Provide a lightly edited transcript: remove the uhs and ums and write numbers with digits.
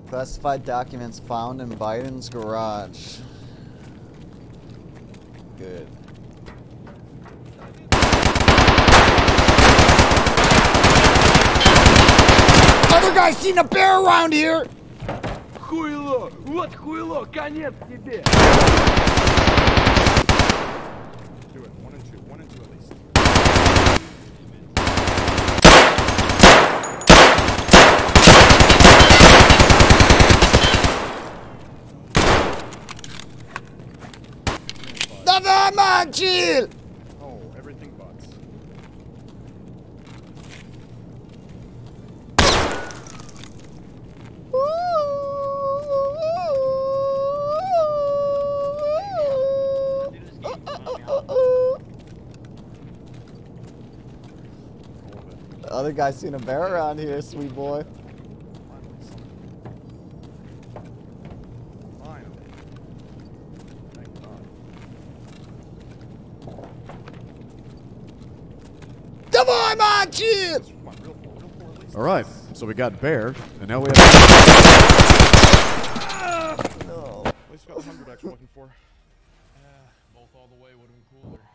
Classified documents found in Biden's garage. Good. Other guys seen a bear around here! Хуйло! Вот хуйло! Конец тебе! Do it. 1 and 2. 1 and 2 at least. Давай, мальчик! Oh, everything butts. The other guy seen a bear around here, sweet boy. Finally. Thank God. Давай, мальчик! Come on, real four at least. All right, so we got bear, and now we have. No. At least we got the 100X we're looking for. Both all the way would have been cooler.